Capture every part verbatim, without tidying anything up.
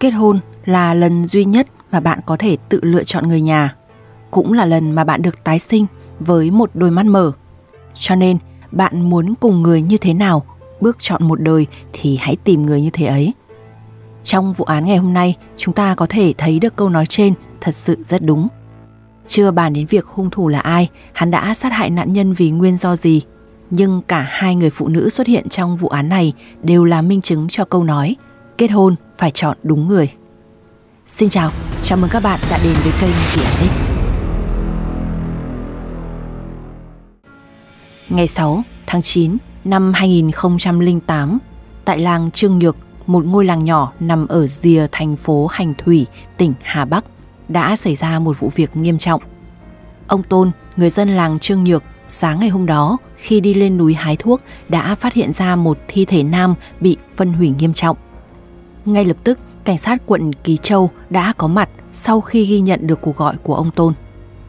Kết hôn là lần duy nhất mà bạn có thể tự lựa chọn người nhà, cũng là lần mà bạn được tái sinh với một đôi mắt mở. Cho nên, bạn muốn cùng người như thế nào, bước chọn một đời thì hãy tìm người như thế ấy. Trong vụ án ngày hôm nay, chúng ta có thể thấy được câu nói trên thật sự rất đúng. Chưa bàn đến việc hung thủ là ai, hắn đã sát hại nạn nhân vì nguyên do gì, nhưng cả hai người phụ nữ xuất hiện trong vụ án này đều là minh chứng cho câu nói kết hôn phải chọn đúng người. Xin chào, chào mừng các bạn đã đến với kênh The Annex. Ngày sáu tháng chín năm hai nghìn không trăm lẻ tám, tại làng Trương Nhược, một ngôi làng nhỏ nằm ở rìa thành phố Hành Thủy, tỉnh Hà Bắc, đã xảy ra một vụ việc nghiêm trọng. Ông Tôn, người dân làng Trương Nhược, sáng ngày hôm đó khi đi lên núi hái thuốc đã phát hiện ra một thi thể nam bị phân hủy nghiêm trọng. Ngay lập tức, cảnh sát quận Ký Châu đã có mặt sau khi ghi nhận được cuộc gọi của ông Tôn.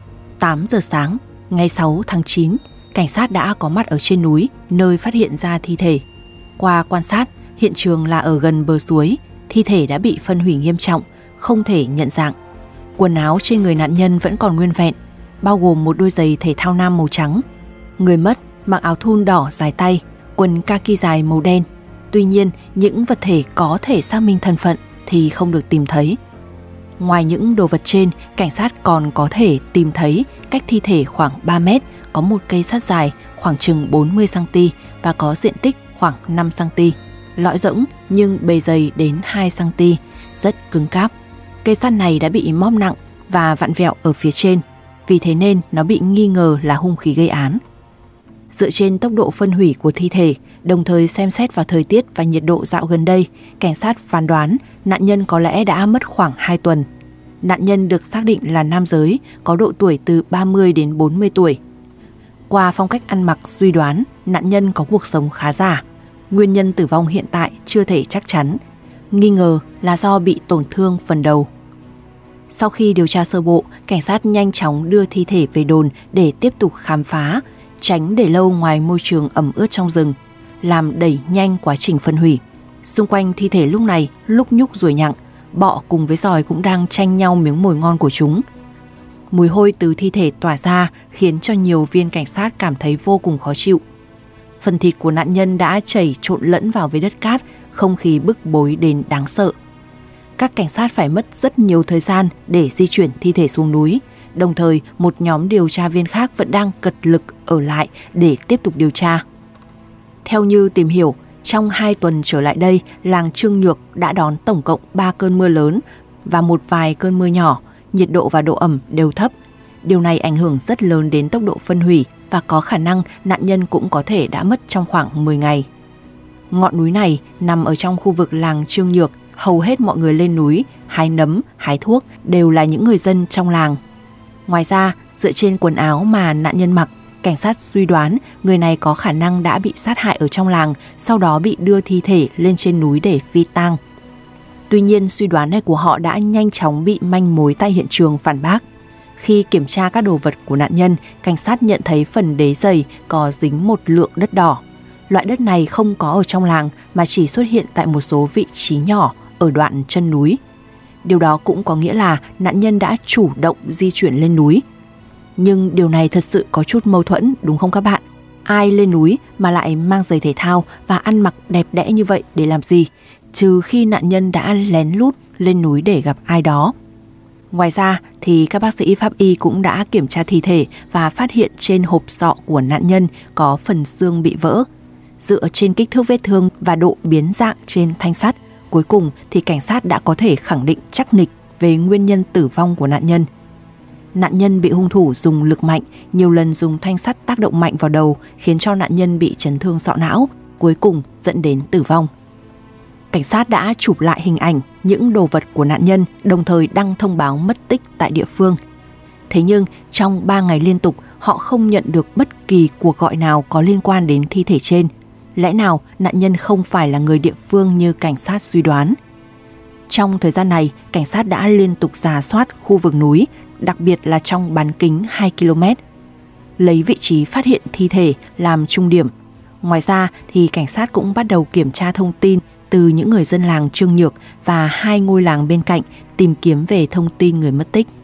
tám giờ sáng, ngày sáu tháng chín, cảnh sát đã có mặt ở trên núi nơi phát hiện ra thi thể. Qua quan sát, hiện trường là ở gần bờ suối, thi thể đã bị phân hủy nghiêm trọng, không thể nhận dạng. Quần áo trên người nạn nhân vẫn còn nguyên vẹn, bao gồm một đôi giày thể thao nam màu trắng. Người mất mặc áo thun đỏ dài tay, quần kaki dài màu đen. Tuy nhiên, những vật thể có thể xác minh thân phận thì không được tìm thấy. Ngoài những đồ vật trên, cảnh sát còn có thể tìm thấy cách thi thể khoảng ba mét có một cây sắt dài khoảng chừng bốn mươi xăng-ti-mét và có diện tích khoảng năm xăng-ti-mét. Lõi rỗng nhưng bề dày đến hai xăng-ti-mét, rất cứng cáp. Cây sắt này đã bị móp nặng và vặn vẹo ở phía trên, vì thế nên nó bị nghi ngờ là hung khí gây án. Dựa trên tốc độ phân hủy của thi thể, đồng thời xem xét vào thời tiết và nhiệt độ dạo gần đây, cảnh sát phán đoán nạn nhân có lẽ đã mất khoảng hai tuần. Nạn nhân được xác định là nam giới, có độ tuổi từ ba mươi đến bốn mươi tuổi. Qua phong cách ăn mặc suy đoán, nạn nhân có cuộc sống khá giả. Nguyên nhân tử vong hiện tại chưa thể chắc chắn, nghi ngờ là do bị tổn thương phần đầu. Sau khi điều tra sơ bộ, cảnh sát nhanh chóng đưa thi thể về đồn để tiếp tục khám phá, tránh để lâu ngoài môi trường ẩm ướt trong rừng, làm đẩy nhanh quá trình phân hủy. Xung quanh thi thể lúc này lúc nhúc ruồi nhặng, bọ cùng với giòi cũng đang tranh nhau miếng mồi ngon của chúng. Mùi hôi từ thi thể tỏa ra khiến cho nhiều viên cảnh sát cảm thấy vô cùng khó chịu. Phần thịt của nạn nhân đã chảy trộn lẫn vào với đất cát, không khí bức bối đến đáng sợ. Các cảnh sát phải mất rất nhiều thời gian để di chuyển thi thể xuống núi. Đồng thời, một nhóm điều tra viên khác vẫn đang cật lực ở lại để tiếp tục điều tra. Theo như tìm hiểu, trong hai tuần trở lại đây, làng Trương Nhược đã đón tổng cộng ba cơn mưa lớn và một vài cơn mưa nhỏ, nhiệt độ và độ ẩm đều thấp. Điều này ảnh hưởng rất lớn đến tốc độ phân hủy và có khả năng nạn nhân cũng có thể đã mất trong khoảng mười ngày. Ngọn núi này nằm ở trong khu vực làng Trương Nhược, hầu hết mọi người lên núi, hái nấm, hái thuốc đều là những người dân trong làng. Ngoài ra, dựa trên quần áo mà nạn nhân mặc, cảnh sát suy đoán người này có khả năng đã bị sát hại ở trong làng, sau đó bị đưa thi thể lên trên núi để phi tang. Tuy nhiên, suy đoán này của họ đã nhanh chóng bị manh mối tại hiện trường phản bác. Khi kiểm tra các đồ vật của nạn nhân, cảnh sát nhận thấy phần đế giày có dính một lượng đất đỏ. Loại đất này không có ở trong làng mà chỉ xuất hiện tại một số vị trí nhỏ ở đoạn chân núi. Điều đó cũng có nghĩa là nạn nhân đã chủ động di chuyển lên núi. Nhưng điều này thật sự có chút mâu thuẫn, đúng không các bạn? Ai lên núi mà lại mang giày thể thao và ăn mặc đẹp đẽ như vậy để làm gì? Trừ khi nạn nhân đã lén lút lên núi để gặp ai đó. Ngoài ra thì các bác sĩ pháp y cũng đã kiểm tra thi thể và phát hiện trên hộp sọ của nạn nhân có phần xương bị vỡ. Dựa trên kích thước vết thương và độ biến dạng trên thanh sắt, cuối cùng thì cảnh sát đã có thể khẳng định chắc nịch về nguyên nhân tử vong của nạn nhân. Nạn nhân bị hung thủ dùng lực mạnh, nhiều lần dùng thanh sắt tác động mạnh vào đầu khiến cho nạn nhân bị chấn thương sọ não, cuối cùng dẫn đến tử vong. Cảnh sát đã chụp lại hình ảnh những đồ vật của nạn nhân, đồng thời đăng thông báo mất tích tại địa phương. Thế nhưng trong ba ngày liên tục, họ không nhận được bất kỳ cuộc gọi nào có liên quan đến thi thể trên. Lẽ nào nạn nhân không phải là người địa phương như cảnh sát suy đoán? Trong thời gian này, cảnh sát đã liên tục rà soát khu vực núi, đặc biệt là trong bán kính hai ki lô mét, lấy vị trí phát hiện thi thể làm trung điểm. Ngoài ra thì cảnh sát cũng bắt đầu kiểm tra thông tin từ những người dân làng Trương Nhược và hai ngôi làng bên cạnh tìm kiếm về thông tin người mất tích.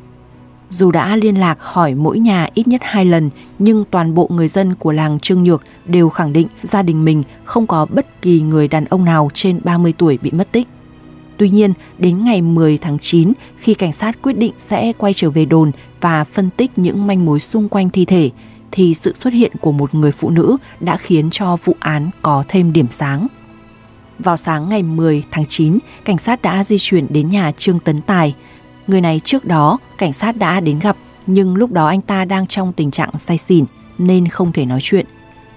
Dù đã liên lạc hỏi mỗi nhà ít nhất hai lần, nhưng toàn bộ người dân của làng Trương Nhược đều khẳng định gia đình mình không có bất kỳ người đàn ông nào trên ba mươi tuổi bị mất tích. Tuy nhiên, đến ngày mười tháng chín, khi cảnh sát quyết định sẽ quay trở về đồn và phân tích những manh mối xung quanh thi thể, thì sự xuất hiện của một người phụ nữ đã khiến cho vụ án có thêm điểm sáng. Vào sáng ngày mười tháng chín, cảnh sát đã di chuyển đến nhà Trương Tấn Tài. Người này trước đó cảnh sát đã đến gặp, nhưng lúc đó anh ta đang trong tình trạng say xỉn nên không thể nói chuyện.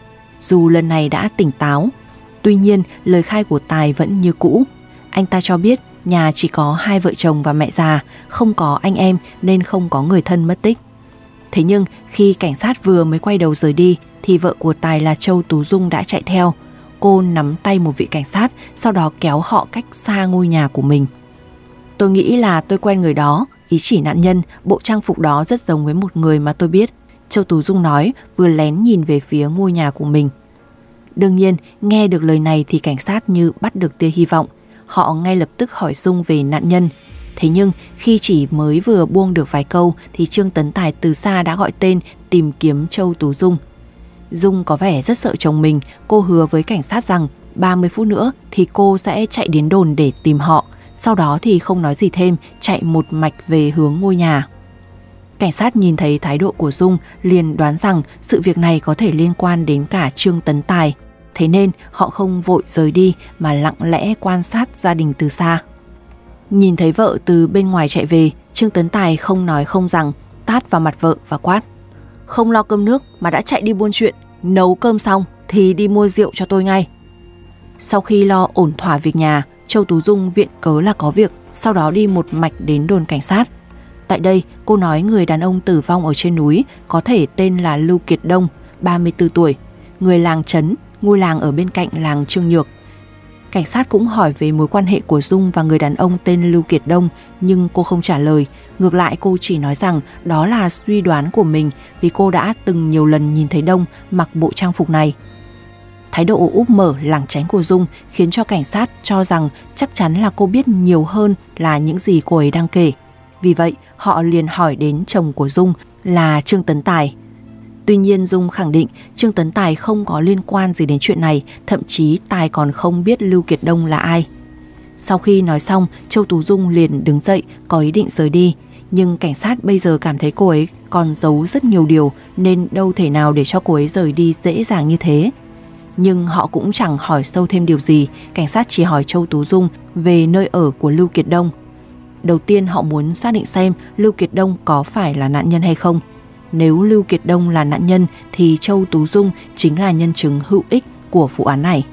Dù lần này đã tỉnh táo, tuy nhiên lời khai của Tài vẫn như cũ. Anh ta cho biết nhà chỉ có hai vợ chồng và mẹ già, không có anh em nên không có người thân mất tích. Thế nhưng khi cảnh sát vừa mới quay đầu rời đi thì vợ của Tài là Châu Tú Dung đã chạy theo. Cô nắm tay một vị cảnh sát, sau đó kéo họ cách xa ngôi nhà của mình. Tôi nghĩ là tôi quen người đó, ý chỉ nạn nhân, bộ trang phục đó rất giống với một người mà tôi biết, Châu Tú Dung nói, vừa lén nhìn về phía ngôi nhà của mình. Đương nhiên, nghe được lời này thì cảnh sát như bắt được tia hy vọng. Họ ngay lập tức hỏi Dung về nạn nhân. Thế nhưng khi chỉ mới vừa buông được vài câu thì Trương Tấn Tài từ xa đã gọi tên tìm kiếm Châu Tú Dung. Dung có vẻ rất sợ chồng mình, cô hứa với cảnh sát rằng ba mươi phút nữa thì cô sẽ chạy đến đồn để tìm họ. Sau đó thì không nói gì thêm, chạy một mạch về hướng ngôi nhà. Cảnh sát nhìn thấy thái độ của Dung liền đoán rằng sự việc này có thể liên quan đến cả Trương Tấn Tài. Thế nên họ không vội rời đi mà lặng lẽ quan sát gia đình từ xa. Nhìn thấy vợ từ bên ngoài chạy về, Trương Tấn Tài không nói không rằng, tát vào mặt vợ và quát: "Không lo cơm nước mà đã chạy đi buôn chuyện, nấu cơm xong thì đi mua rượu cho tôi ngay." Sau khi lo ổn thỏa việc nhà, Châu Tú Dung viện cớ là có việc, sau đó đi một mạch đến đồn cảnh sát. Tại đây, cô nói người đàn ông tử vong ở trên núi có thể tên là Lưu Kiệt Đông, ba mươi tư tuổi, người làng Trấn, ngôi làng ở bên cạnh làng Trương Nhược. Cảnh sát cũng hỏi về mối quan hệ của Dung và người đàn ông tên Lưu Kiệt Đông, nhưng cô không trả lời. Ngược lại, cô chỉ nói rằng đó là suy đoán của mình vì cô đã từng nhiều lần nhìn thấy Đông mặc bộ trang phục này. Thái độ úp mở lảng tránh của Dung khiến cho cảnh sát cho rằng chắc chắn là cô biết nhiều hơn là những gì cô ấy đang kể. Vì vậy, họ liền hỏi đến chồng của Dung là Trương Tấn Tài. Tuy nhiên Dung khẳng định Trương Tấn Tài không có liên quan gì đến chuyện này, thậm chí Tài còn không biết Lưu Kiệt Đông là ai. Sau khi nói xong, Châu Tú Dung liền đứng dậy có ý định rời đi, nhưng cảnh sát bây giờ cảm thấy cô ấy còn giấu rất nhiều điều nên đâu thể nào để cho cô ấy rời đi dễ dàng như thế. Nhưng họ cũng chẳng hỏi sâu thêm điều gì, cảnh sát chỉ hỏi Châu Tú Dung về nơi ở của Lưu Kiệt Đông. Đầu tiên họ muốn xác định xem Lưu Kiệt Đông có phải là nạn nhân hay không. Nếu Lưu Kiệt Đông là nạn nhân thì Châu Tú Dung chính là nhân chứng hữu ích của vụ án này.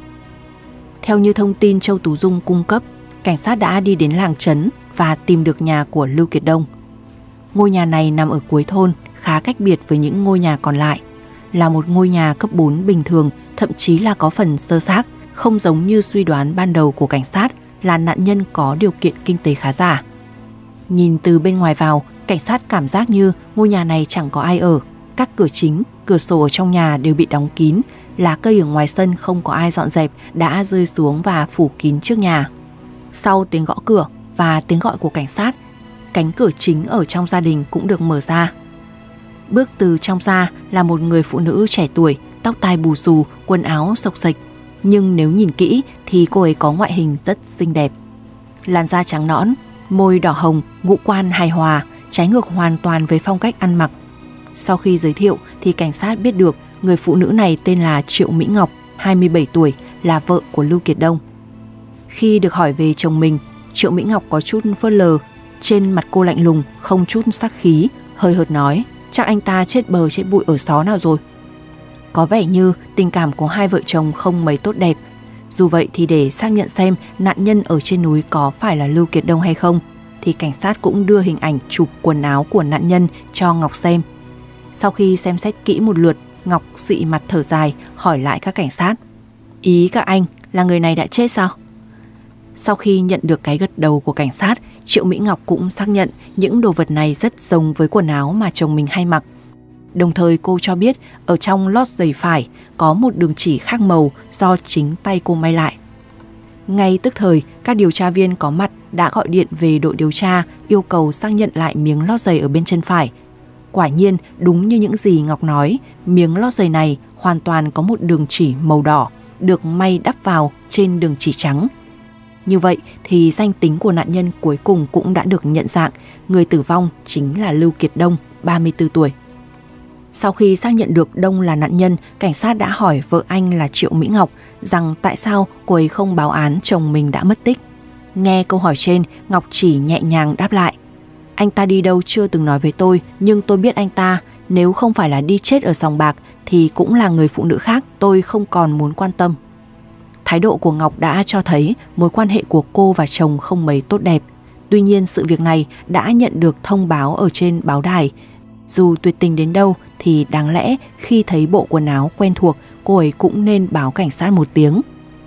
Theo như thông tin Châu Tú Dung cung cấp, cảnh sát đã đi đến làng Trấn và tìm được nhà của Lưu Kiệt Đông. Ngôi nhà này nằm ở cuối thôn, khá cách biệt với những ngôi nhà còn lại. Là một ngôi nhà cấp bốn bình thường, thậm chí là có phần sơ xác, không giống như suy đoán ban đầu của cảnh sát là nạn nhân có điều kiện kinh tế khá giả. Nhìn từ bên ngoài vào, cảnh sát cảm giác như ngôi nhà này chẳng có ai ở. Các cửa chính, cửa sổ ở trong nhà đều bị đóng kín, lá cây ở ngoài sân không có ai dọn dẹp đã rơi xuống và phủ kín trước nhà. Sau tiếng gõ cửa và tiếng gọi của cảnh sát, cánh cửa chính ở trong gia đình cũng được mở ra. Bước từ trong ra là một người phụ nữ trẻ tuổi, tóc tai bù xù, quần áo xộc xệch. Nhưng nếu nhìn kỹ thì cô ấy có ngoại hình rất xinh đẹp. Làn da trắng nõn, môi đỏ hồng, ngũ quan hài hòa, trái ngược hoàn toàn với phong cách ăn mặc. Sau khi giới thiệu thì cảnh sát biết được người phụ nữ này tên là Triệu Mỹ Ngọc, hai mươi bảy tuổi, là vợ của Lưu Kiệt Đông. Khi được hỏi về chồng mình, Triệu Mỹ Ngọc có chút phớt lờ, trên mặt cô lạnh lùng, không chút sắc khí, hơi hợt nói: "Chắc anh ta chết bờ chết bụi ở xó nào rồi." Có vẻ như tình cảm của hai vợ chồng không mấy tốt đẹp. Dù vậy thì để xác nhận xem nạn nhân ở trên núi có phải là Lưu Kiệt Đông hay không, thì cảnh sát cũng đưa hình ảnh chụp quần áo của nạn nhân cho Ngọc xem. Sau khi xem xét kỹ một lượt, Ngọc xị mặt thở dài hỏi lại các cảnh sát: "Ý các anh là người này đã chết sao?" Sau khi nhận được cái gật đầu của cảnh sát, Triệu Mỹ Ngọc cũng xác nhận những đồ vật này rất giống với quần áo mà chồng mình hay mặc. Đồng thời cô cho biết ở trong lót giày phải có một đường chỉ khác màu do chính tay cô may lại. Ngay tức thời, các điều tra viên có mặt đã gọi điện về đội điều tra yêu cầu xác nhận lại miếng lót giày ở bên chân phải. Quả nhiên, đúng như những gì Ngọc nói, miếng lót giày này hoàn toàn có một đường chỉ màu đỏ, được may đắp vào trên đường chỉ trắng. Như vậy thì danh tính của nạn nhân cuối cùng cũng đã được nhận dạng, người tử vong chính là Lưu Kiệt Đông, ba mươi tư tuổi. Sau khi xác nhận được Đông là nạn nhân, cảnh sát đã hỏi vợ anh là Triệu Mỹ Ngọc rằng tại sao cô ấy không báo án chồng mình đã mất tích. Nghe câu hỏi trên, Ngọc chỉ nhẹ nhàng đáp lại: anh ta đi đâu chưa từng nói với tôi, nhưng tôi biết anh ta, nếu không phải là đi chết ở sòng bạc thì cũng là người phụ nữ khác, tôi không còn muốn quan tâm. Thái độ của Ngọc đã cho thấy mối quan hệ của cô và chồng không mấy tốt đẹp. Tuy nhiên sự việc này đã nhận được thông báo ở trên báo đài. Dù tuyệt tình đến đâu thì đáng lẽ khi thấy bộ quần áo quen thuộc, cô ấy cũng nên báo cảnh sát một tiếng.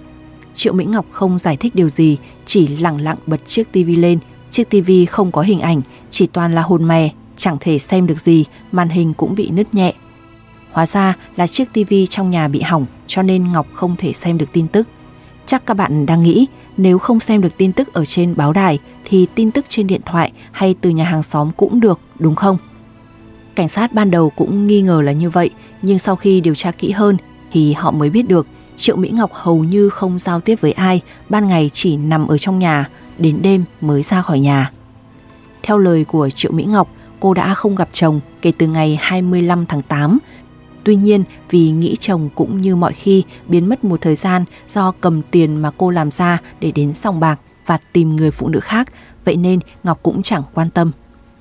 Triệu Mỹ Ngọc không giải thích điều gì, chỉ lẳng lặng bật chiếc tivi lên. Chiếc tivi không có hình ảnh, chỉ toàn là hồn mè, chẳng thể xem được gì, màn hình cũng bị nứt nhẹ. Hóa ra là chiếc tivi trong nhà bị hỏng, cho nên Ngọc không thể xem được tin tức. Chắc các bạn đang nghĩ, nếu không xem được tin tức ở trên báo đài thì tin tức trên điện thoại hay từ nhà hàng xóm cũng được, đúng không? Cảnh sát ban đầu cũng nghi ngờ là như vậy, nhưng sau khi điều tra kỹ hơn thì họ mới biết được Triệu Mỹ Ngọc hầu như không giao tiếp với ai, ban ngày chỉ nằm ở trong nhà, đến đêm mới ra khỏi nhà. Theo lời của Triệu Mỹ Ngọc, cô đã không gặp chồng kể từ ngày hai mươi lăm tháng tám. Tuy nhiên, vì nghĩ chồng cũng như mọi khi biến mất một thời gian do cầm tiền mà cô làm ra để đến sòng bạc và tìm người phụ nữ khác, vậy nên Ngọc cũng chẳng quan tâm.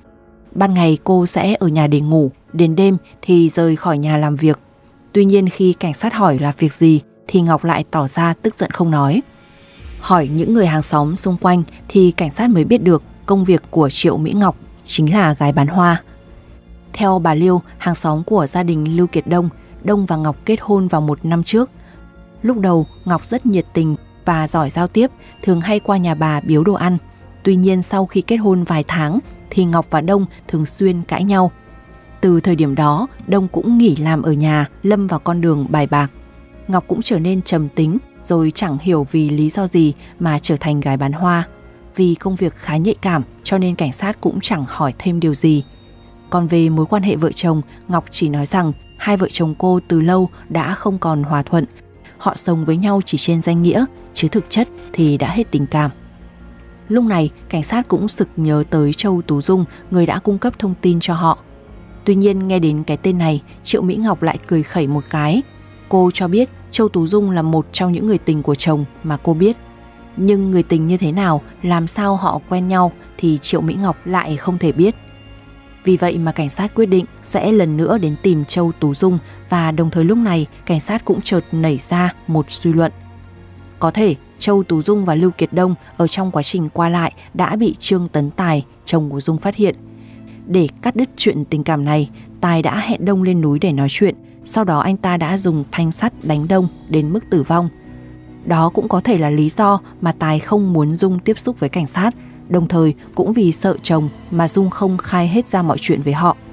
Ban ngày cô sẽ ở nhà để ngủ, đến đêm thì rời khỏi nhà làm việc. Tuy nhiên khi cảnh sát hỏi là việc gì thì Ngọc lại tỏ ra tức giận không nói. Hỏi những người hàng xóm xung quanh thì cảnh sát mới biết được công việc của Triệu Mỹ Ngọc chính là gái bán hoa. Theo bà Liêu, hàng xóm của gia đình Lưu Kiệt Đông, Đông và Ngọc kết hôn vào một năm trước. Lúc đầu Ngọc rất nhiệt tình và giỏi giao tiếp, thường hay qua nhà bà biếu đồ ăn. Tuy nhiên sau khi kết hôn vài tháng thì Ngọc và Đông thường xuyên cãi nhau. Từ thời điểm đó, Đông cũng nghỉ làm ở nhà, lâm vào con đường bài bạc. Ngọc cũng trở nên trầm tính, rồi chẳng hiểu vì lý do gì mà trở thành gái bán hoa. Vì công việc khá nhạy cảm cho nên cảnh sát cũng chẳng hỏi thêm điều gì. Còn về mối quan hệ vợ chồng, Ngọc chỉ nói rằng hai vợ chồng cô từ lâu đã không còn hòa thuận. Họ sống với nhau chỉ trên danh nghĩa, chứ thực chất thì đã hết tình cảm. Lúc này, cảnh sát cũng sực nhớ tới Châu Tú Dung, người đã cung cấp thông tin cho họ. Tuy nhiên nghe đến cái tên này, Triệu Mỹ Ngọc lại cười khẩy một cái. Cô cho biết Châu Tú Dung là một trong những người tình của chồng mà cô biết. Nhưng người tình như thế nào, làm sao họ quen nhau thì Triệu Mỹ Ngọc lại không thể biết. Vì vậy mà cảnh sát quyết định sẽ lần nữa đến tìm Châu Tú Dung, và đồng thời lúc này cảnh sát cũng chợt nảy ra một suy luận. Có thể Châu Tú Dung và Lưu Kiệt Đông ở trong quá trình qua lại đã bị Trương Tấn Tài, chồng của Dung phát hiện. Để cắt đứt chuyện tình cảm này, Tài đã hẹn Đông lên núi để nói chuyện, sau đó anh ta đã dùng thanh sắt đánh Đông đến mức tử vong. Đó cũng có thể là lý do mà Tài không muốn Dung tiếp xúc với cảnh sát, đồng thời cũng vì sợ chồng mà Dung không khai hết ra mọi chuyện với họ.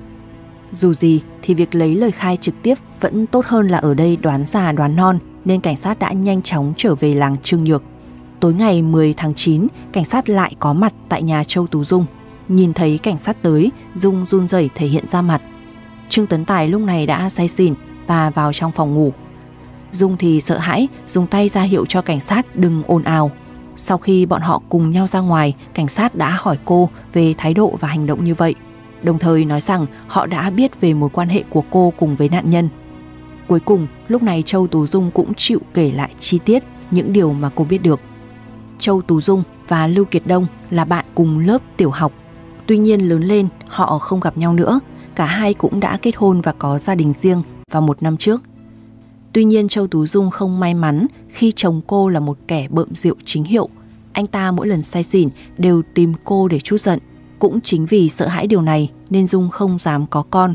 Dù gì thì việc lấy lời khai trực tiếp vẫn tốt hơn là ở đây đoán già đoán non, nên cảnh sát đã nhanh chóng trở về làng Trương Nhược. Tối ngày mười tháng chín, cảnh sát lại có mặt tại nhà Châu Tú Dung. Nhìn thấy cảnh sát tới, Dung run rẩy thể hiện ra mặt. Trương Tấn Tài lúc này đã say xỉn và vào trong phòng ngủ. Dung thì sợ hãi, dùng tay ra hiệu cho cảnh sát đừng ồn ào. Sau khi bọn họ cùng nhau ra ngoài, cảnh sát đã hỏi cô về thái độ và hành động như vậy, đồng thời nói rằng họ đã biết về mối quan hệ của cô cùng với nạn nhân. Cuối cùng, lúc này Châu Tú Dung cũng chịu kể lại chi tiết những điều mà cô biết được. Châu Tú Dung và Lưu Kiệt Đông là bạn cùng lớp tiểu học. Tuy nhiên lớn lên họ không gặp nhau nữa, cả hai cũng đã kết hôn và có gia đình riêng vào một năm trước. Tuy nhiên Châu Tú Dung không may mắn khi chồng cô là một kẻ bợm rượu chính hiệu. Anh ta mỗi lần say xỉn đều tìm cô để trút giận. Cũng chính vì sợ hãi điều này nên Dung không dám có con.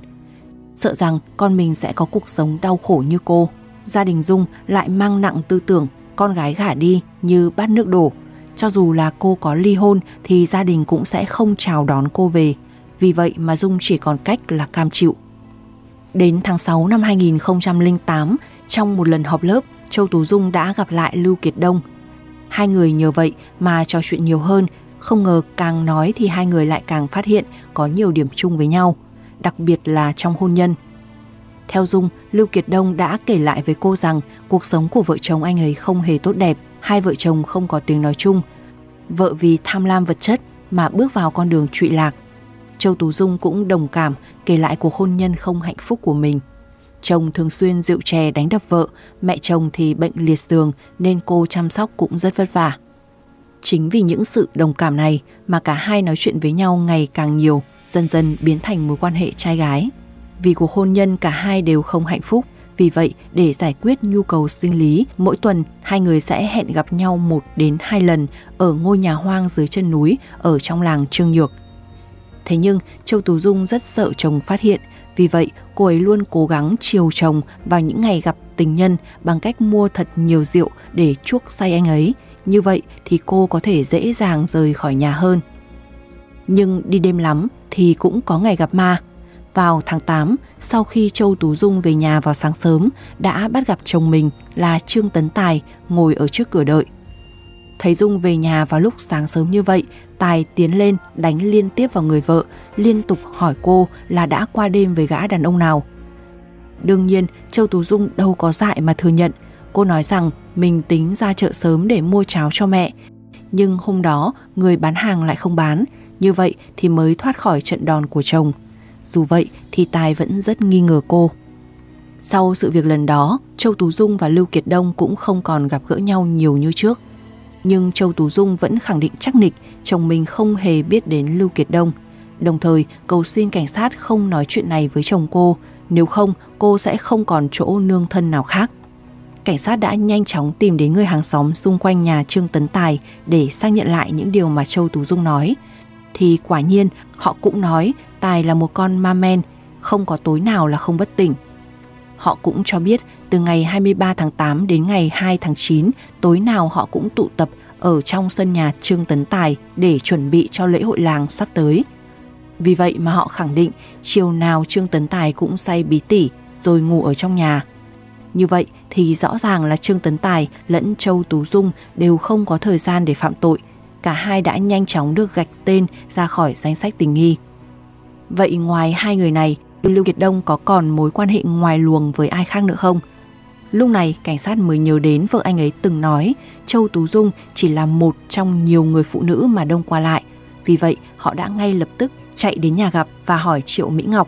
Sợ rằng con mình sẽ có cuộc sống đau khổ như cô. Gia đình Dung lại mang nặng tư tưởng con gái gả đi như bát nước đổ. Cho dù là cô có ly hôn thì gia đình cũng sẽ không chào đón cô về. Vì vậy mà Dung chỉ còn cách là cam chịu. Đến tháng sáu năm hai nghìn không trăm lẻ tám, trong một lần họp lớp, Châu Tú Dung đã gặp lại Lưu Kiệt Đông. Hai người nhờ vậy mà trò chuyện nhiều hơn, không ngờ càng nói thì hai người lại càng phát hiện có nhiều điểm chung với nhau, đặc biệt là trong hôn nhân. Theo Dung, Lưu Kiệt Đông đã kể lại với cô rằng cuộc sống của vợ chồng anh ấy không hề tốt đẹp, hai vợ chồng không có tiếng nói chung. Vợ vì tham lam vật chất mà bước vào con đường trụy lạc. Châu Tú Dung cũng đồng cảm kể lại cuộc hôn nhân không hạnh phúc của mình. Chồng thường xuyên rượu chè đánh đập vợ, mẹ chồng thì bệnh liệt giường nên cô chăm sóc cũng rất vất vả. Chính vì những sự đồng cảm này mà cả hai nói chuyện với nhau ngày càng nhiều, dần dần biến thành mối quan hệ trai gái. Vì cuộc hôn nhân cả hai đều không hạnh phúc, vì vậy để giải quyết nhu cầu sinh lý, mỗi tuần hai người sẽ hẹn gặp nhau một đến hai lần ở ngôi nhà hoang dưới chân núi ở trong làng Trương Nhược. Thế nhưng Châu Tú Dung rất sợ chồng phát hiện, vì vậy cô ấy luôn cố gắng chiều chồng vào những ngày gặp tình nhân bằng cách mua thật nhiều rượu để chuốc say anh ấy. Như vậy thì cô có thể dễ dàng rời khỏi nhà hơn. Nhưng đi đêm lắm thì cũng có ngày gặp ma. Vào tháng tám, sau khi Châu Tú Dung về nhà vào sáng sớm, đã bắt gặp chồng mình là Trương Tấn Tài ngồi ở trước cửa đợi. Thấy Dung về nhà vào lúc sáng sớm như vậy, Tài tiến lên đánh liên tiếp vào người vợ, liên tục hỏi cô là đã qua đêm với gã đàn ông nào. Đương nhiên, Châu Tú Dung đâu có dại mà thừa nhận. Cô nói rằng mình tính ra chợ sớm để mua cháo cho mẹ, nhưng hôm đó người bán hàng lại không bán, như vậy thì mới thoát khỏi trận đòn của chồng. Dù vậy thì Tài vẫn rất nghi ngờ cô. Sau sự việc lần đó, Châu Tú Dung và Lưu Kiệt Đông cũng không còn gặp gỡ nhau nhiều như trước. Nhưng Châu Tú Dung vẫn khẳng định chắc nịch chồng mình không hề biết đến Lưu Kiệt Đông, đồng thời cầu xin cảnh sát không nói chuyện này với chồng cô, nếu không cô sẽ không còn chỗ nương thân nào khác. Cảnh sát đã nhanh chóng tìm đến người hàng xóm xung quanh nhà Trương Tấn Tài để xác nhận lại những điều mà Châu Tú Dung nói. Thì quả nhiên họ cũng nói Tài là một con ma men, không có tối nào là không bất tỉnh. Họ cũng cho biết từ ngày hai mươi ba tháng tám đến ngày hai tháng chín, tối nào họ cũng tụ tập ở trong sân nhà Trương Tấn Tài để chuẩn bị cho lễ hội làng sắp tới. Vì vậy mà họ khẳng định chiều nào Trương Tấn Tài cũng say bí tỉ rồi ngủ ở trong nhà. Như vậy thì rõ ràng là Trương Tấn Tài lẫn Châu Tú Dung đều không có thời gian để phạm tội. Cả hai đã nhanh chóng được gạch tên ra khỏi danh sách tình nghi. Vậy ngoài hai người này, Lưu Kiệt Đông có còn mối quan hệ ngoài luồng với ai khác nữa không? Lúc này cảnh sát mới nhớ đến vợ anh ấy từng nói Châu Tú Dung chỉ là một trong nhiều người phụ nữ mà Đông qua lại. Vì vậy họ đã ngay lập tức chạy đến nhà gặp và hỏi Triệu Mỹ Ngọc.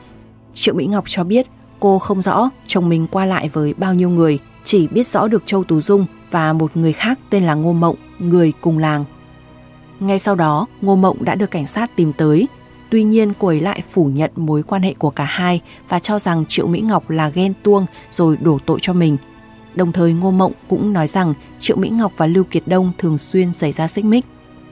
Triệu Mỹ Ngọc cho biết cô không rõ chồng mình qua lại với bao nhiêu người, chỉ biết rõ được Châu Tú Dung và một người khác tên là Ngô Mộng, người cùng làng. Ngay sau đó Ngô Mộng đã được cảnh sát tìm tới. Tuy nhiên cô ấy lại phủ nhận mối quan hệ của cả hai và cho rằng Triệu Mỹ Ngọc là ghen tuông rồi đổ tội cho mình. Đồng thời Ngô Mộng cũng nói rằng Triệu Mỹ Ngọc và Lưu Kiệt Đông thường xuyên xảy ra xích mích.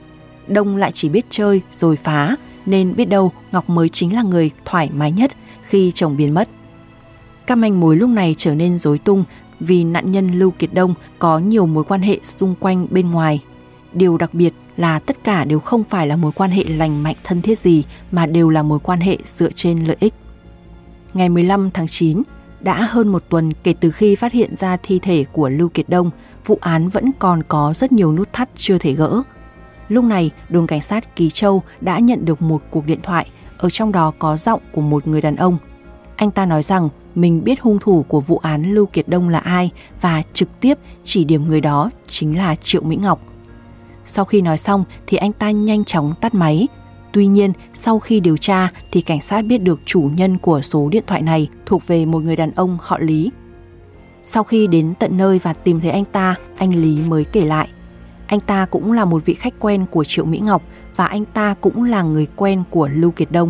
Đông lại chỉ biết chơi rồi phá, nên biết đâu Ngọc mới chính là người thoải mái nhất khi chồng biến mất. Các manh mối lúc này trở nên rối tung vì nạn nhân Lưu Kiệt Đông có nhiều mối quan hệ xung quanh bên ngoài. Điều đặc biệt là tất cả đều không phải là mối quan hệ lành mạnh thân thiết gì mà đều là mối quan hệ dựa trên lợi ích. Ngày mười lăm tháng chín, đã hơn một tuần kể từ khi phát hiện ra thi thể của Lưu Kiệt Đông, vụ án vẫn còn có rất nhiều nút thắt chưa thể gỡ. Lúc này, đồn cảnh sát Ký Châu đã nhận được một cuộc điện thoại, ở trong đó có giọng của một người đàn ông. Anh ta nói rằng mình biết hung thủ của vụ án Lưu Kiệt Đông là ai và trực tiếp chỉ điểm người đó chính là Triệu Mỹ Ngọc. Sau khi nói xong thì anh ta nhanh chóng tắt máy. Tuy nhiên, sau khi điều tra thì cảnh sát biết được chủ nhân của số điện thoại này thuộc về một người đàn ông họ Lý. Sau khi đến tận nơi và tìm thấy anh ta, anh Lý mới kể lại. Anh ta cũng là một vị khách quen của Triệu Mỹ Ngọc và anh ta cũng là người quen của Lưu Kiệt Đông.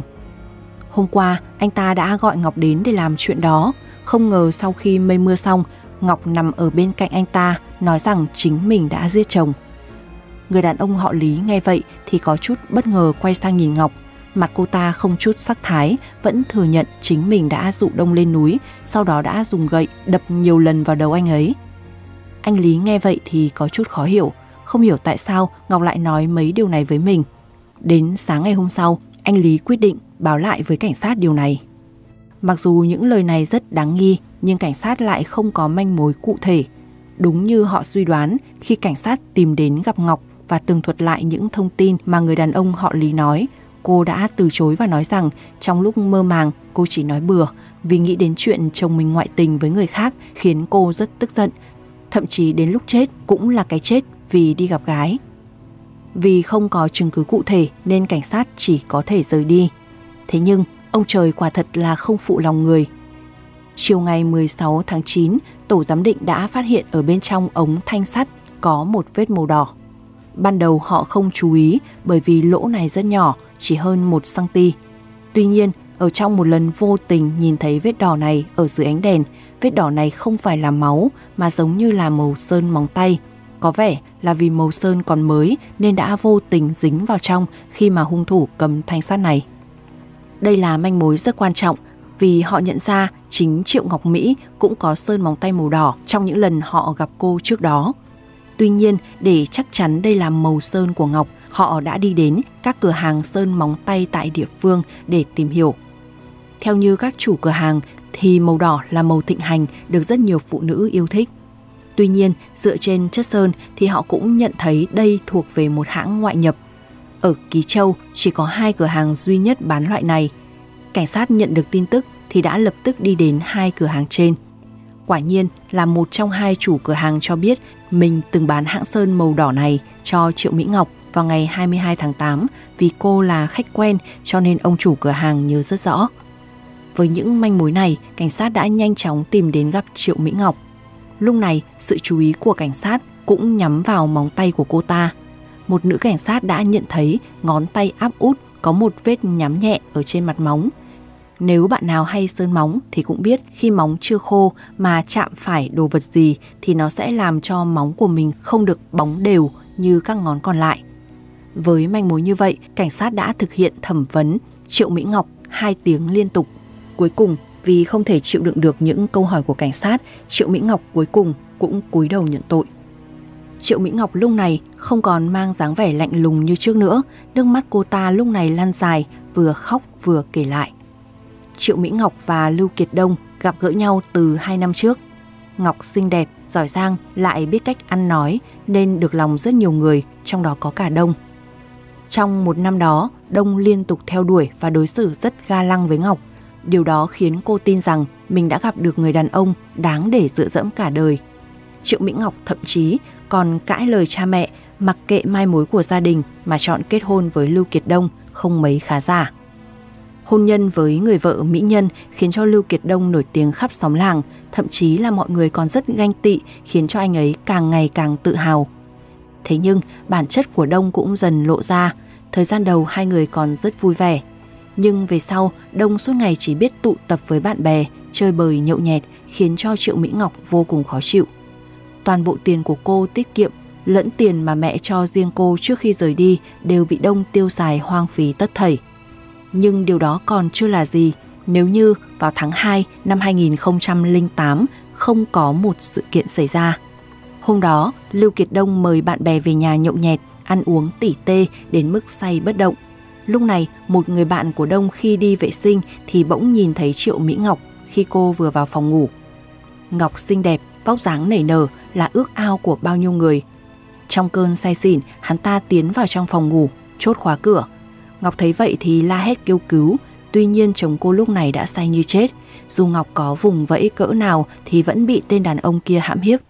Hôm qua, anh ta đã gọi Ngọc đến để làm chuyện đó. Không ngờ sau khi mây mưa xong, Ngọc nằm ở bên cạnh anh ta, nói rằng chính mình đã giết chồng. Người đàn ông họ Lý nghe vậy thì có chút bất ngờ quay sang nhìn Ngọc. Mặt cô ta không chút sắc thái, vẫn thừa nhận chính mình đã dụ Đông lên núi, sau đó đã dùng gậy đập nhiều lần vào đầu anh ấy. Anh Lý nghe vậy thì có chút khó hiểu, không hiểu tại sao Ngọc lại nói mấy điều này với mình. Đến sáng ngày hôm sau, anh Lý quyết định báo lại với cảnh sát điều này. Mặc dù những lời này rất đáng nghi, nhưng cảnh sát lại không có manh mối cụ thể. Đúng như họ suy đoán, khi cảnh sát tìm đến gặp Ngọc và tường thuật lại những thông tin mà người đàn ông họ Lý nói, cô đã từ chối và nói rằng trong lúc mơ màng cô chỉ nói bừa vì nghĩ đến chuyện chồng mình ngoại tình với người khác khiến cô rất tức giận. Thậm chí đến lúc chết cũng là cái chết vì đi gặp gái. Vì không có chứng cứ cụ thể nên cảnh sát chỉ có thể rời đi. Thế nhưng ông trời quả thật là không phụ lòng người. Chiều ngày mười sáu tháng chín, tổ giám định đã phát hiện ở bên trong ống thanh sắt có một vết màu đỏ. Ban đầu họ không chú ý bởi vì lỗ này rất nhỏ, chỉ hơn một xăng-ti-mét. Tuy nhiên, ở trong một lần vô tình nhìn thấy vết đỏ này ở dưới ánh đèn, vết đỏ này không phải là máu mà giống như là màu sơn móng tay. Có vẻ là vì màu sơn còn mới nên đã vô tình dính vào trong khi mà hung thủ cầm thanh sắt này. Đây là manh mối rất quan trọng vì họ nhận ra chính Triệu Ngọc Mỹ cũng có sơn móng tay màu đỏ trong những lần họ gặp cô trước đó. Tuy nhiên, để chắc chắn đây là màu sơn của Ngọc, họ đã đi đến các cửa hàng sơn móng tay tại địa phương để tìm hiểu. Theo như các chủ cửa hàng thì màu đỏ là màu thịnh hành được rất nhiều phụ nữ yêu thích. Tuy nhiên, dựa trên chất sơn thì họ cũng nhận thấy đây thuộc về một hãng ngoại nhập. Ở Ký Châu chỉ có hai cửa hàng duy nhất bán loại này. Cảnh sát nhận được tin tức thì đã lập tức đi đến hai cửa hàng trên. Quả nhiên là một trong hai chủ cửa hàng cho biết mình từng bán hãng sơn màu đỏ này cho Triệu Mỹ Ngọc vào ngày hai mươi hai tháng tám vì cô là khách quen cho nên ông chủ cửa hàng nhớ rất rõ. Với những manh mối này, cảnh sát đã nhanh chóng tìm đến gặp Triệu Mỹ Ngọc. Lúc này, sự chú ý của cảnh sát cũng nhắm vào móng tay của cô ta. Một nữ cảnh sát đã nhận thấy ngón tay áp út có một vết nhắm nhẹ ở trên mặt móng. Nếu bạn nào hay sơn móng thì cũng biết khi móng chưa khô mà chạm phải đồ vật gì thì nó sẽ làm cho móng của mình không được bóng đều như các ngón còn lại. Với manh mối như vậy, cảnh sát đã thực hiện thẩm vấn Triệu Mỹ Ngọc hai tiếng liên tục. Cuối cùng, vì không thể chịu đựng được những câu hỏi của cảnh sát, Triệu Mỹ Ngọc cuối cùng cũng cúi đầu nhận tội. Triệu Mỹ Ngọc lúc này không còn mang dáng vẻ lạnh lùng như trước nữa, nước mắt cô ta lúc này lăn dài, vừa khóc vừa kể lại. Triệu Mỹ Ngọc và Lưu Kiệt Đông gặp gỡ nhau từ hai năm trước. Ngọc xinh đẹp, giỏi giang, lại biết cách ăn nói nên được lòng rất nhiều người, trong đó có cả Đông. Trong một năm đó, Đông liên tục theo đuổi và đối xử rất ga lăng với Ngọc. Điều đó khiến cô tin rằng mình đã gặp được người đàn ông đáng để dựa dẫm cả đời. Triệu Mỹ Ngọc thậm chí còn cãi lời cha mẹ, mặc kệ mai mối của gia đình mà chọn kết hôn với Lưu Kiệt Đông không mấy khá giả. Hôn nhân với người vợ mỹ nhân khiến cho Lưu Kiệt Đông nổi tiếng khắp xóm làng, thậm chí là mọi người còn rất ganh tị, khiến cho anh ấy càng ngày càng tự hào. Thế nhưng bản chất của Đông cũng dần lộ ra. Thời gian đầu hai người còn rất vui vẻ, nhưng về sau Đông suốt ngày chỉ biết tụ tập với bạn bè, chơi bời nhậu nhẹt, khiến cho Triệu Mỹ Ngọc vô cùng khó chịu. Toàn bộ tiền của cô tiết kiệm lẫn tiền mà mẹ cho riêng cô trước khi rời đi đều bị Đông tiêu xài hoang phí tất thảy. Nhưng điều đó còn chưa là gì nếu như vào tháng hai năm hai nghìn không trăm lẻ tám không có một sự kiện xảy ra. Hôm đó, Lưu Kiệt Đông mời bạn bè về nhà nhậu nhẹt, ăn uống tỉ tê đến mức say bất động. Lúc này, một người bạn của Đông khi đi vệ sinh thì bỗng nhìn thấy Triệu Mỹ Ngọc khi cô vừa vào phòng ngủ. Ngọc xinh đẹp, vóc dáng nảy nở là ước ao của bao nhiêu người. Trong cơn say xỉn, hắn ta tiến vào trong phòng ngủ, chốt khóa cửa. Ngọc thấy vậy thì la hét kêu cứu, tuy nhiên chồng cô lúc này đã say như chết. Dù Ngọc có vùng vẫy cỡ nào thì vẫn bị tên đàn ông kia hãm hiếp.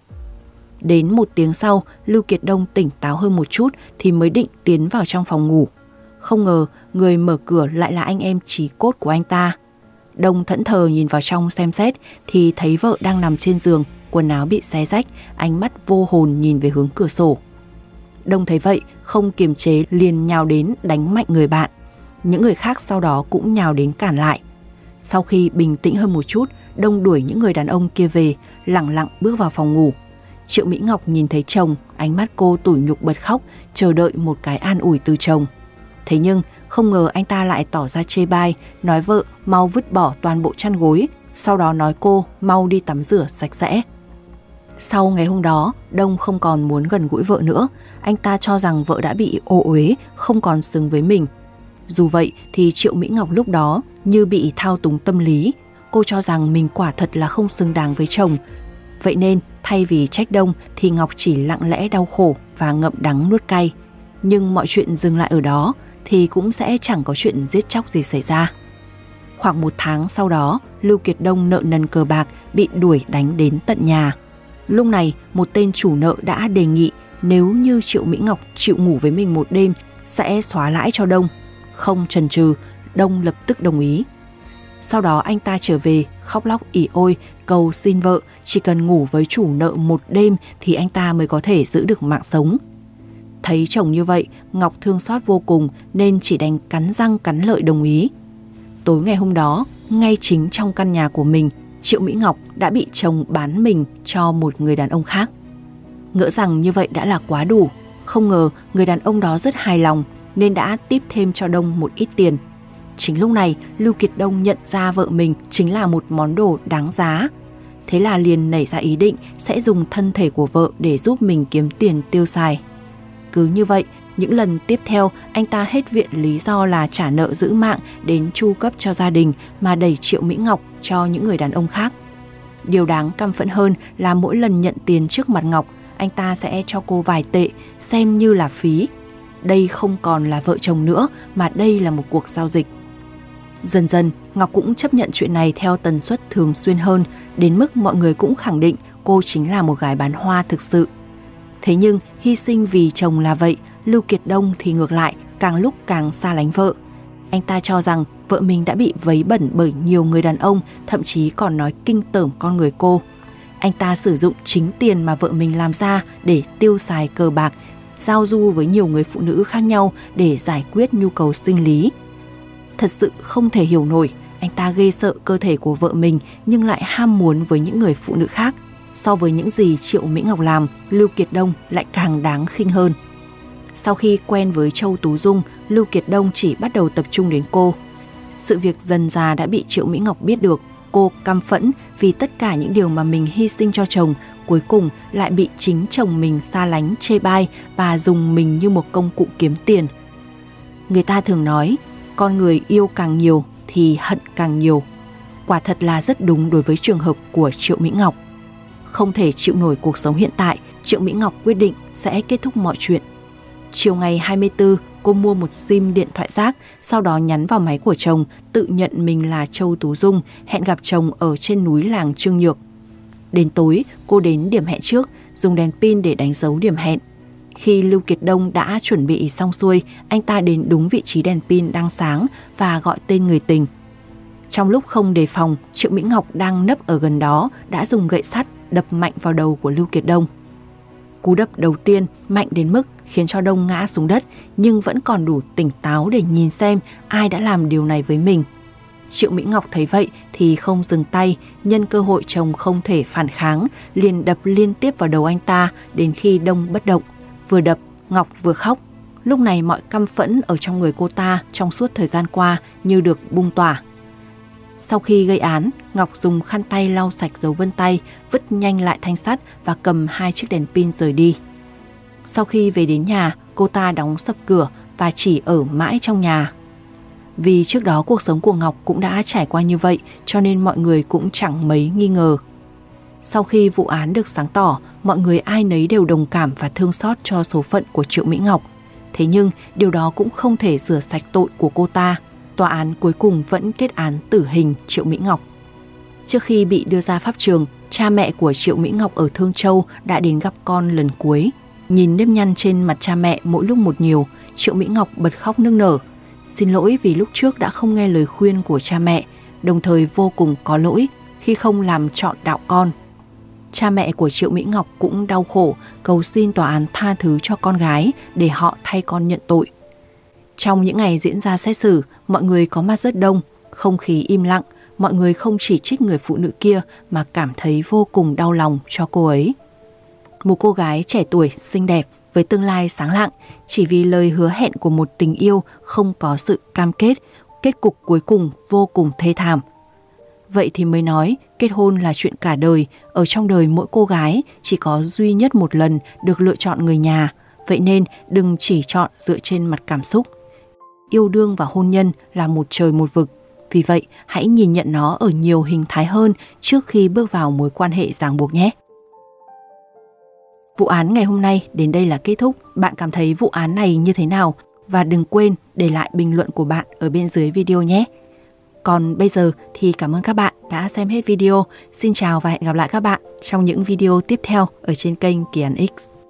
Đến một tiếng sau, Lưu Kiệt Đông tỉnh táo hơn một chút thì mới định tiến vào trong phòng ngủ. Không ngờ người mở cửa lại là anh em chí cốt của anh ta. Đông thẫn thờ nhìn vào trong xem xét thì thấy vợ đang nằm trên giường, quần áo bị xé rách, ánh mắt vô hồn nhìn về hướng cửa sổ. Đông thấy vậy, không kiềm chế liền nhào đến đánh mạnh người bạn. Những người khác sau đó cũng nhào đến cản lại. Sau khi bình tĩnh hơn một chút, Đông đuổi những người đàn ông kia về, lẳng lặng bước vào phòng ngủ. Triệu Mỹ Ngọc nhìn thấy chồng, ánh mắt cô tủi nhục bật khóc, chờ đợi một cái an ủi từ chồng. Thế nhưng không ngờ anh ta lại tỏ ra chê bai, nói vợ mau vứt bỏ toàn bộ chăn gối, sau đó nói cô mau đi tắm rửa sạch sẽ. Sau ngày hôm đó, Đông không còn muốn gần gũi vợ nữa. Anh ta cho rằng vợ đã bị ô uế, không còn xứng với mình. Dù vậy thì Triệu Mỹ Ngọc lúc đó như bị thao túng tâm lý. Cô cho rằng mình quả thật là không xứng đáng với chồng. Vậy nên thay vì trách Đông thì Ngọc chỉ lặng lẽ đau khổ và ngậm đắng nuốt cay. Nhưng mọi chuyện dừng lại ở đó thì cũng sẽ chẳng có chuyện giết chóc gì xảy ra. Khoảng một tháng sau đó, Lưu Kiệt Đông nợ nần cờ bạc bị đuổi đánh đến tận nhà. Lúc này, một tên chủ nợ đã đề nghị nếu như Triệu Mỹ Ngọc chịu ngủ với mình một đêm sẽ xóa lãi cho Đông. Không chần chừ, Đông lập tức đồng ý. Sau đó anh ta trở về khóc lóc ỉ ôi cầu xin vợ chỉ cần ngủ với chủ nợ một đêm thì anh ta mới có thể giữ được mạng sống. Thấy chồng như vậy, Ngọc thương xót vô cùng nên chỉ đành cắn răng cắn lợi đồng ý. Tối ngày hôm đó, ngay chính trong căn nhà của mình, Triệu Mỹ Ngọc đã bị chồng bán mình cho một người đàn ông khác. Ngỡ rằng như vậy đã là quá đủ, không ngờ người đàn ông đó rất hài lòng nên đã tiếp thêm cho Đông một ít tiền. Chính lúc này, Lưu Kiệt Đông nhận ra vợ mình chính là một món đồ đáng giá. Thế là liền nảy ra ý định sẽ dùng thân thể của vợ để giúp mình kiếm tiền tiêu xài. Cứ như vậy, những lần tiếp theo anh ta hết viện lý do là trả nợ giữ mạng đến chu cấp cho gia đình mà đẩy Triệu Mỹ Ngọc cho những người đàn ông khác. Điều đáng căm phẫn hơn là mỗi lần nhận tiền trước mặt Ngọc, anh ta sẽ cho cô vài tệ xem như là phí. Đây không còn là vợ chồng nữa mà đây là một cuộc giao dịch. Dần dần, Ngọc cũng chấp nhận chuyện này theo tần suất thường xuyên hơn, đến mức mọi người cũng khẳng định cô chính là một gái bán hoa thực sự. Thế nhưng, hy sinh vì chồng là vậy, Lưu Kiệt Đông thì ngược lại, càng lúc càng xa lánh vợ. Anh ta cho rằng vợ mình đã bị vấy bẩn bởi nhiều người đàn ông, thậm chí còn nói kinh tởm con người cô. Anh ta sử dụng chính tiền mà vợ mình làm ra để tiêu xài cờ bạc, giao du với nhiều người phụ nữ khác nhau để giải quyết nhu cầu sinh lý. Thật sự không thể hiểu nổi, anh ta ghê sợ cơ thể của vợ mình nhưng lại ham muốn với những người phụ nữ khác. So với những gì Triệu Mỹ Ngọc làm, Lưu Kiệt Đông lại càng đáng khinh hơn. Sau khi quen với Châu Tú Dung, Lưu Kiệt Đông chỉ bắt đầu tập trung đến cô. Sự việc dần dà đã bị Triệu Mỹ Ngọc biết được. Cô căm phẫn vì tất cả những điều mà mình hy sinh cho chồng, cuối cùng lại bị chính chồng mình xa lánh, chê bai và dùng mình như một công cụ kiếm tiền. Người ta thường nói, con người yêu càng nhiều thì hận càng nhiều. Quả thật là rất đúng đối với trường hợp của Triệu Mỹ Ngọc. Không thể chịu nổi cuộc sống hiện tại, Triệu Mỹ Ngọc quyết định sẽ kết thúc mọi chuyện. Chiều ngày hai mươi tư, cô mua một sim điện thoại rác, sau đó nhắn vào máy của chồng, tự nhận mình là Châu Tú Dung, hẹn gặp chồng ở trên núi làng Trương Nhược. Đến tối, cô đến điểm hẹn trước, dùng đèn pin để đánh dấu điểm hẹn. Khi Lưu Kiệt Đông đã chuẩn bị xong xuôi, anh ta đến đúng vị trí đèn pin đang sáng và gọi tên người tình. Trong lúc không đề phòng, Triệu Mỹ Ngọc đang nấp ở gần đó đã dùng gậy sắt đập mạnh vào đầu của Lưu Kiệt Đông. Cú đập đầu tiên mạnh đến mức khiến cho Đông ngã xuống đất nhưng vẫn còn đủ tỉnh táo để nhìn xem ai đã làm điều này với mình. Triệu Mỹ Ngọc thấy vậy thì không dừng tay, nhân cơ hội chồng không thể phản kháng, liền đập liên tiếp vào đầu anh ta đến khi Đông bất động. Vừa đập, Ngọc vừa khóc. Lúc này mọi căm phẫn ở trong người cô ta trong suốt thời gian qua như được bung tỏa. Sau khi gây án, Ngọc dùng khăn tay lau sạch dấu vân tay, vứt nhanh lại thanh sắt và cầm hai chiếc đèn pin rời đi. Sau khi về đến nhà, cô ta đóng sập cửa và chỉ ở mãi trong nhà. Vì trước đó cuộc sống của Ngọc cũng đã trải qua như vậy cho nên mọi người cũng chẳng mấy nghi ngờ. Sau khi vụ án được sáng tỏ, mọi người ai nấy đều đồng cảm và thương xót cho số phận của Triệu Mỹ Ngọc. Thế nhưng điều đó cũng không thể rửa sạch tội của cô ta. Tòa án cuối cùng vẫn kết án tử hình Triệu Mỹ Ngọc. Trước khi bị đưa ra pháp trường, cha mẹ của Triệu Mỹ Ngọc ở Thương Châu đã đến gặp con lần cuối. Nhìn nếp nhăn trên mặt cha mẹ mỗi lúc một nhiều, Triệu Mỹ Ngọc bật khóc nức nở. Xin lỗi vì lúc trước đã không nghe lời khuyên của cha mẹ, đồng thời vô cùng có lỗi khi không làm trọn đạo con. Cha mẹ của Triệu Mỹ Ngọc cũng đau khổ, cầu xin tòa án tha thứ cho con gái để họ thay con nhận tội. Trong những ngày diễn ra xét xử, mọi người có mặt rất đông, không khí im lặng, mọi người không chỉ trích người phụ nữ kia mà cảm thấy vô cùng đau lòng cho cô ấy. Một cô gái trẻ tuổi, xinh đẹp, với tương lai sáng lạng, chỉ vì lời hứa hẹn của một tình yêu không có sự cam kết, kết cục cuối cùng vô cùng thê thảm. Vậy thì mới nói, kết hôn là chuyện cả đời, ở trong đời mỗi cô gái chỉ có duy nhất một lần được lựa chọn người nhà, vậy nên đừng chỉ chọn dựa trên mặt cảm xúc. Yêu đương và hôn nhân là một trời một vực, vì vậy hãy nhìn nhận nó ở nhiều hình thái hơn trước khi bước vào mối quan hệ ràng buộc nhé. Vụ án ngày hôm nay đến đây là kết thúc. Bạn cảm thấy vụ án này như thế nào? Và đừng quên để lại bình luận của bạn ở bên dưới video nhé. Còn bây giờ thì cảm ơn các bạn đã xem hết video. Xin chào và hẹn gặp lại các bạn trong những video tiếp theo ở trên kênh Kỳ Án X.